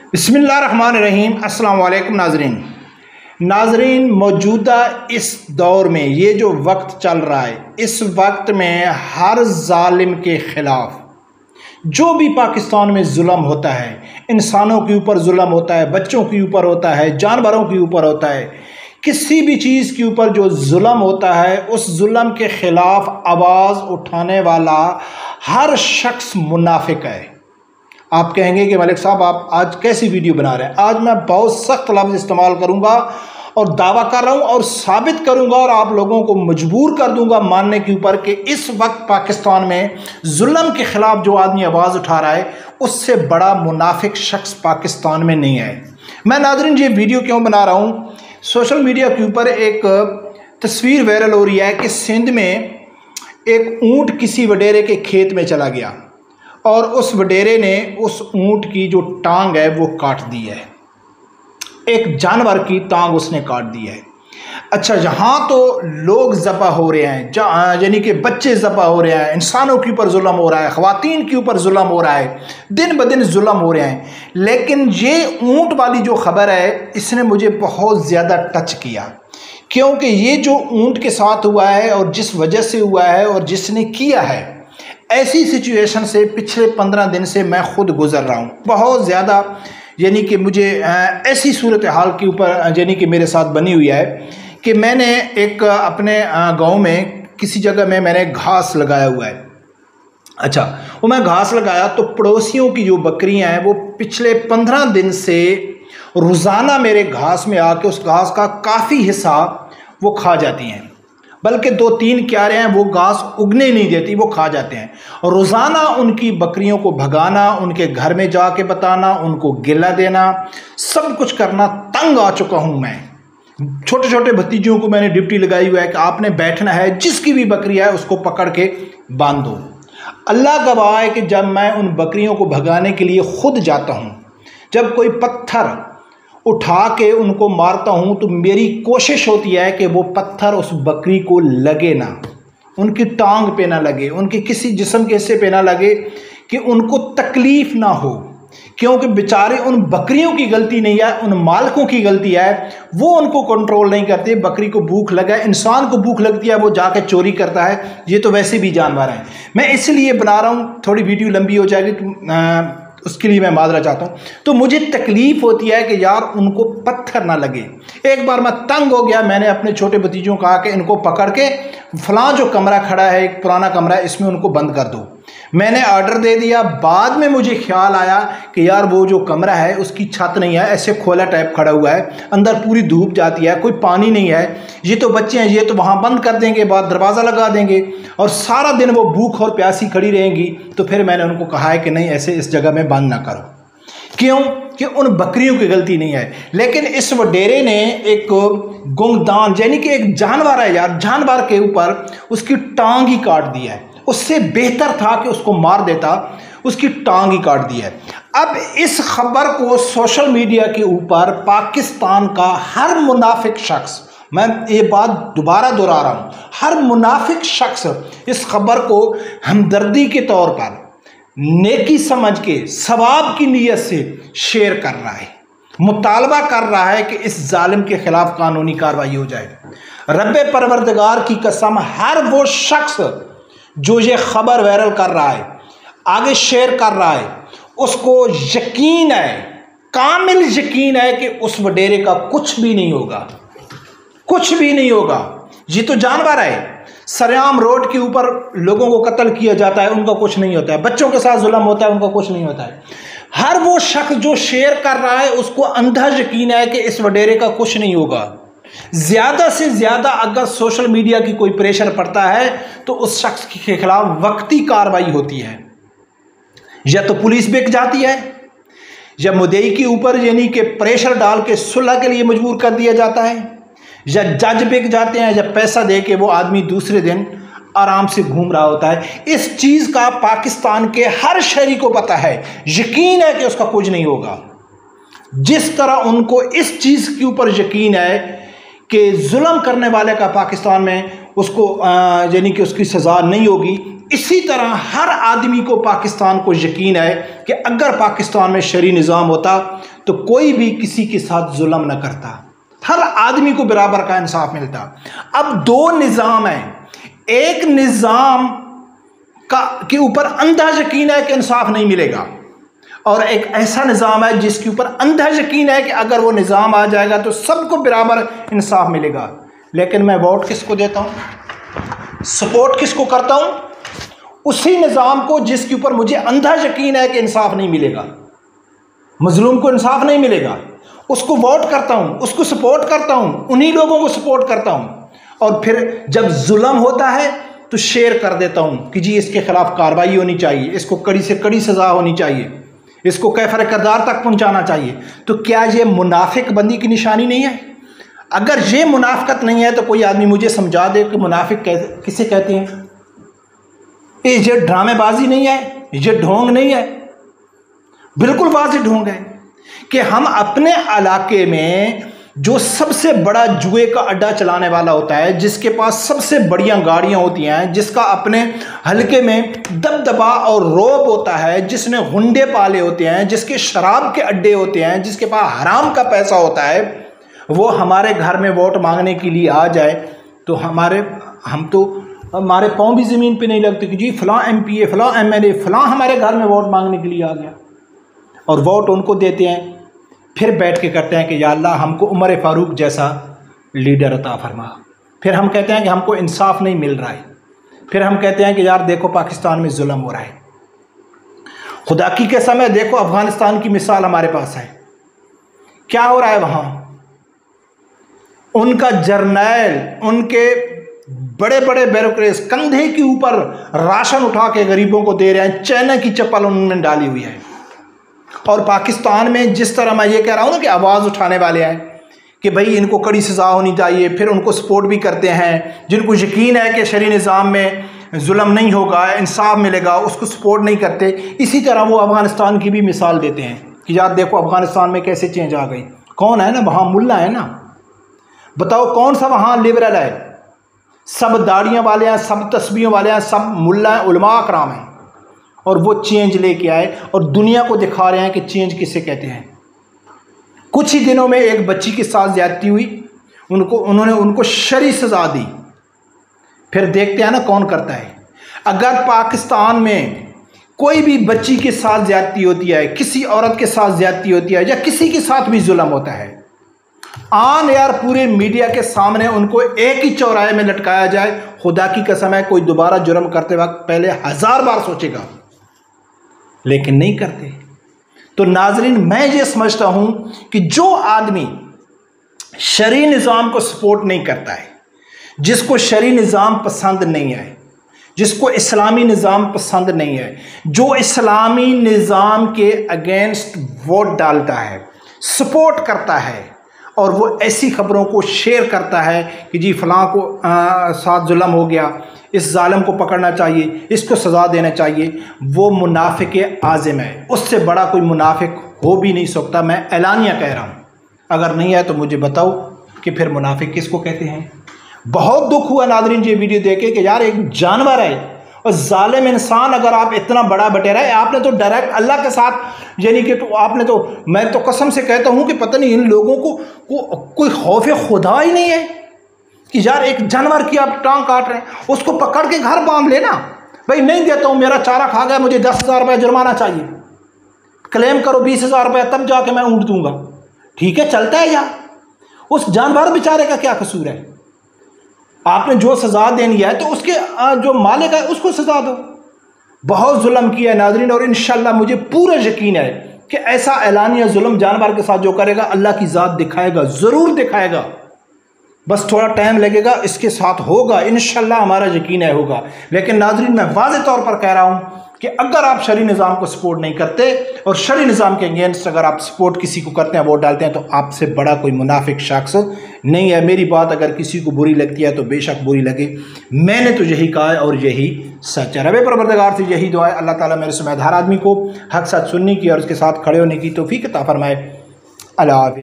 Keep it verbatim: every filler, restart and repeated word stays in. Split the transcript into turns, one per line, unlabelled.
बिस्मिल्लाहिर्रहमानिर्रहीम। अस्सलाम वालेकुम नाजरीन नाजरीन मौजूदा इस दौर में ये जो वक्त चल रहा है, इस वक्त में हर जालिम के ख़िलाफ़ जो भी पाकिस्तान में जुल्म होता है, इंसानों के ऊपर जुल्म होता है, बच्चों के ऊपर होता है, जानवरों के ऊपर होता है, किसी भी चीज़ के ऊपर जो जुल्म होता है, उस जुल्म के ख़िलाफ़ आवाज़ उठाने वाला हर शख्स मुनाफिक है। आप कहेंगे कि मलिक साहब आप आज कैसी वीडियो बना रहे हैं। आज मैं बहुत सख्त लफ्ज़ इस्तेमाल करूंगा और दावा कर रहा हूं और साबित करूंगा और आप लोगों को मजबूर कर दूंगा मानने के ऊपर कि इस वक्त पाकिस्तान में जुल्म के ख़िलाफ़ जो आदमी आवाज़ उठा रहा है, उससे बड़ा मुनाफिक शख्स पाकिस्तान में नहीं है। मैं नाज़रीन ये वीडियो क्यों बना रहा हूँ, सोशल मीडिया के ऊपर एक तस्वीर वायरल हो रही है कि सिंध में एक ऊँट किसी वडेरे के खेत में चला गया और उस वडेरे ने उस ऊँट की जो टांग है वो काट दी है। एक जानवर की टांग उसने काट दी है। अच्छा, यहाँ तो लोग ज़बह हो रहे हैं, यानी कि बच्चे ज़बह हो रहे हैं, इंसानों के ऊपर जुल्म हो रहा है, ख़वातीन के ऊपर जुल्म हो रहा है, दिन ब दिन जुल्म हो रहे हैं। लेकिन ये ऊँट वाली जो ख़बर है, इसने मुझे बहुत ज़्यादा टच किया, क्योंकि ये जो ऊँट के साथ हुआ है और जिस वजह से हुआ है और जिसने किया है, ऐसी सिचुएशन से पिछले पंद्रह दिन से मैं ख़ुद गुज़र रहा हूँ। बहुत ज़्यादा यानी कि मुझे ऐसी सूरत हाल के ऊपर यानी कि मेरे साथ बनी हुई है कि मैंने एक अपने गांव में किसी जगह में मैंने घास लगाया हुआ है। अच्छा, वो मैं घास लगाया तो पड़ोसियों की जो बकरियां हैं वो पिछले पंद्रह दिन से रोज़ाना मेरे घास में आके उस घास का काफ़ी हिस्सा वो खा जाती हैं, बल्कि दो तीन क्यारे हैं वो घास उगने नहीं देती, वो खा जाते हैं। और रोज़ाना उनकी बकरियों को भगाना, उनके घर में जाके बताना, उनको गिला देना, सब कुछ करना तंग आ चुका हूँ मैं। छोटे छोटे भतीजों को मैंने ड्यूटी लगाई हुआ है कि आपने बैठना है, जिसकी भी बकरी है उसको पकड़ के बांध दो। अल्लाह गवाह है कि जब मैं उन बकरियों को भगाने के लिए खुद जाता हूँ, जब कोई पत्थर उठा के उनको मारता हूँ, तो मेरी कोशिश होती है कि वो पत्थर उस बकरी को लगे ना, उनकी टांग पे ना लगे, उनके किसी जिस्म के हिस्से पे ना लगे, कि उनको तकलीफ़ ना हो, क्योंकि बेचारे उन बकरियों की गलती नहीं है, उन मालिकों की गलती है। वो उनको कंट्रोल नहीं करते। बकरी को भूख लगा, इंसान को भूख लगती है, वो जाके चोरी करता है। ये तो वैसे भी जानवर हैं। मैं इसलिए बना रहा हूँ, थोड़ी वीडियो लंबी हो जाएगी, आ, उसके लिए मैं माजरा चाहता हूँ। तो मुझे तकलीफ़ होती है कि यार उनको पत्थर ना लगे। एक बार मैं तंग हो गया, मैंने अपने छोटे भतीजों को कहा कि इनको पकड़ के फलां जो कमरा खड़ा है, एक पुराना कमरा है, इसमें उनको बंद कर दो। मैंने ऑर्डर दे दिया। बाद में मुझे ख्याल आया कि यार वो जो कमरा है उसकी छत नहीं है, ऐसे खोला टाइप खड़ा हुआ है, अंदर पूरी धूप जाती है, कोई पानी नहीं है, ये तो बच्चे हैं, ये तो वहाँ बंद कर देंगे, बाद दरवाज़ा लगा देंगे और सारा दिन वो भूख और प्यासी खड़ी रहेंगी। तो फिर मैंने उनको कहा है कि नहीं, ऐसे इस जगह में बंद ना करो। क्यों? कि उन बकरियों की गलती नहीं है। लेकिन इस वडेरे ने एक गुंगदान यानी कि एक जानवर है यार, जानवर के ऊपर उसकी टांग ही काट दी है। उससे बेहतर था कि उसको मार देता, उसकी टांग ही काट दी है। अब इस खबर को सोशल मीडिया के ऊपर पाकिस्तान का हर मुनाफिक शख्स, मैं ये बात दोबारा दोहरा रहा हूँ, हर मुनाफिक शख्स इस खबर को हमदर्दी के तौर पर, नेकी समझ के, सवाब की नीयत से शेयर कर रहा है, मुतालबा कर रहा है कि इस जालिम के खिलाफ कानूनी कार्रवाई हो जाए। रब्बे परवरदिगार की कसम, हर वो शख्स जो ये खबर वायरल कर रहा है, आगे शेयर कर रहा है, उसको यकीन है, कामिल यकीन है कि उस वडेरे का कुछ भी नहीं होगा, कुछ भी नहीं होगा। ये तो जानवर है, सरेआम रोड के ऊपर लोगों को कत्ल किया जाता है, उनका कुछ नहीं होता है, बच्चों के साथ जुल्म होता है, उनका कुछ नहीं होता है। हर वो शख्स जो शेयर कर रहा है उसको अंधा यकीन है कि इस वडेरे का कुछ नहीं होगा। ज़्यादा से ज़्यादा अगर सोशल मीडिया की कोई प्रेशर पड़ता है तो उस शख्स के खिलाफ वक्ती कार्रवाई होती है, या तो पुलिस बिक जाती है, या मुद्दई के ऊपर यानी कि प्रेशर डाल के सुलह के लिए मजबूर कर दिया जाता है, या जज बिक जाते हैं, या पैसा दे के वो आदमी दूसरे दिन आराम से घूम रहा होता है। इस चीज़ का पाकिस्तान के हर शहरी को पता है, यकीन है कि उसका कुछ नहीं होगा। जिस तरह उनको इस चीज़ के ऊपर यकीन है कि जुल्म करने वाले का पाकिस्तान में उसको यानी कि उसकी सज़ा नहीं होगी, इसी तरह हर आदमी को पाकिस्तान को यकीन है कि अगर पाकिस्तान में शरई निज़ाम होता तो कोई भी किसी के साथ जुल्म न करता, हर आदमी को बराबर का इंसाफ मिलता। अब दो निज़ाम हैं, एक निज़ाम का के ऊपर अंधा यकीन है कि इंसाफ नहीं मिलेगा, और एक ऐसा निज़ाम है जिसके ऊपर अंधा यकीन है कि अगर वो निज़ाम आ जाएगा तो सबको बराबर इंसाफ मिलेगा। लेकिन मैं वोट किसको देता हूँ, सपोर्ट किसको करता हूँ? उसी निज़ाम को जिसके ऊपर मुझे अंधा यकीन है कि इंसाफ नहीं मिलेगा, मजलूम को इंसाफ नहीं मिलेगा, उसको वोट करता हूँ, उसको सपोर्ट करता हूँ, उन्हीं लोगों को सपोर्ट करता हूँ। और फिर जब जुल्म होता है तो शेयर कर देता हूँ कि जी इसके खिलाफ कार्रवाई होनी चाहिए, इसको कड़ी से कड़ी सज़ा होनी चाहिए, इसको कैफर किरदार तक पहुँचाना चाहिए। तो क्या ये मुनाफिक बंदी की निशानी नहीं है? अगर ये मुनाफिकत नहीं है तो कोई आदमी मुझे समझा दे कि मुनाफिक किसे कहते हैं। ये ड्रामेबाजी नहीं है, ये ढोंग नहीं है, बिल्कुल वाज़ेह ढोंग है कि हम अपने इलाके में जो सबसे बड़ा जुए का अड्डा चलाने वाला होता है, जिसके पास सबसे बढ़िया गाड़ियां होती हैं, जिसका अपने हल्के में दबदबा और रौब होता है, जिसने हुंडे पाले होते हैं, जिसके शराब के अड्डे होते हैं, जिसके पास हराम का पैसा होता है, वो हमारे घर में वोट मांगने के लिए आ जाए तो हमारे हम तो हमारे पाँव भी ज़मीन पे नहीं लगते कि जी फ़लाँ एम पी ए, फ़लाँ एम एल ए, फ़लाँ हमारे घर में वोट मांगने के लिए आ गया। और वोट उनको देते हैं, फिर बैठ के करते हैं कि या अल्लाह हमको उमर फ़ारूक जैसा लीडर अता फरमा। फिर हम कहते हैं कि हमको इंसाफ नहीं मिल रहा है। फिर हम कहते हैं कि यार देखो पाकिस्तान में जुल्म हो रहा है। खुदा की कसम है, देखो अफ़गानिस्तान की मिसाल हमारे पास है, क्या हो रहा है वहाँ। उनका जर्नैल, उनके बड़े बड़े ब्यूरोक्रेट्स कंधे के ऊपर राशन उठा के गरीबों को दे रहे हैं, चाइना की चप्पल उन्होंने डाली हुई है। और पाकिस्तान में जिस तरह मैं ये कह रहा हूँ ना कि आवाज़ उठाने वाले हैं कि भाई इनको कड़ी सज़ा होनी चाहिए, फिर उनको सपोर्ट भी करते हैं, जिनको यकीन है कि शरी निज़ाम में जुल्म नहीं होगा, इंसाफ मिलेगा, उसको सपोर्ट नहीं करते। इसी तरह वो अफ़गानिस्तान की भी मिसाल देते हैं कि यार देखो अफ़गानिस्तान में कैसे चेंज आ गई। कौन है ना वहाँ, मुल्ला है ना, बताओ कौन सा वहाँ लिबरल है? सब दाढ़ियाँ वाले हैं, सब तस्बीहों वाले हैं, सब मुल्ला हैं, उलमा कराम हैं। और वो चेंज लेके आए और दुनिया को दिखा रहे हैं कि चेंज किसे कहते हैं। कुछ ही दिनों में एक बच्ची के साथ ज्यादती हुई, उनको उन्होंने उनको शरी सज़ा दी। फिर देखते हैं ना कौन करता है। अगर पाकिस्तान में कोई भी बच्ची के साथ ज्यादती होती है, किसी औरत के साथ ज्यादती होती है, या किसी के साथ भी जुल्म होता है, आन यार पूरे मीडिया के सामने उनको एक ही चौराहे में लटकाया जाए, खुदा की कसम है कोई दोबारा जुर्म करते वक्त पहले हजार बार सोचेगा, लेकिन नहीं करते। तो नाजरीन, मैं ये समझता हूं कि जो आदमी शरी निज़ाम को सपोर्ट नहीं करता है, जिसको शरी निज़ाम पसंद नहीं है, जिसको इस्लामी निज़ाम पसंद नहीं है, जो इस्लामी निज़ाम के अगेंस्ट वोट डालता है, सपोर्ट करता है, और वो ऐसी खबरों को शेयर करता है कि जी फ़लाँ को आ, साथ जुल्म हो गया, इस जालिम को पकड़ना चाहिए, इसको सज़ा देना चाहिए, वो मुनाफिक आज़िम है। उससे बड़ा कोई मुनाफिक हो भी नहीं सकता। मैं एलानिया कह रहा हूँ, अगर नहीं है तो मुझे बताओ कि फिर मुनाफिक किसको कहते हैं। बहुत दुख हुआ नाज़रीन ये वीडियो देखे कि यार एक जानवर है और जालिम इंसान, अगर आप इतना बड़ा बटेरा है, आपने तो डायरेक्ट अल्लाह के साथ, यानी कि तो आपने तो, मैं तो कसम से कहता हूँ कि पता नहीं इन लोगों को, को कोई खौफ खुदा ही नहीं है कि यार एक जानवर की आप टांग काट रहे हैं, उसको पकड़ के घर बांध लेना। भाई नहीं देता हूँ, मेरा चारा खा गया, मुझे दस हज़ार रुपये जुर्माना चाहिए, क्लेम करो बीस हज़ार रुपये, तब जाके मैं ऊँट दूंगा। ठीक है, चलता है यार, उस जानवर बेचारे का क्या कसूर है? आपने जो सज़ा देनी है तो उसके जो मालिक है उसको सज़ा दो। बहुत जुल्म किया है नाज़रीन, और इंशाल्लाह मुझे पूरा यकीन है कि ऐसा ऐलानिया जुल्म जानवर के साथ जो करेगा, अल्लाह की ज़ात दिखाएगा, ज़रूर दिखाएगा। बस थोड़ा टाइम लगेगा, इसके साथ होगा इंशाल्लाह, हमारा यकीन है होगा। लेकिन नाज़रीन, मैं वाज़ेह तौर पर कह रहा हूँ कि अगर आप शरी निज़ाम को सपोर्ट नहीं करते और शरी निज़ाम के अगेंस्ट अगर आप सपोर्ट किसी को करते हैं, वोट डालते हैं, तो आपसे बड़ा कोई मुनाफिक शख्स नहीं है। मेरी बात अगर किसी को बुरी लगती है तो बेशक बुरी लगे, मैंने तो यही कहा है और यही सच है। रब परवरदिगार से यही दुआ है, अल्लाह ताला मेरे समेत हर आदमी को हक साथ सुनने की और उसके साथ खड़े होने की तौफीक अता फरमाए। अल्लाह।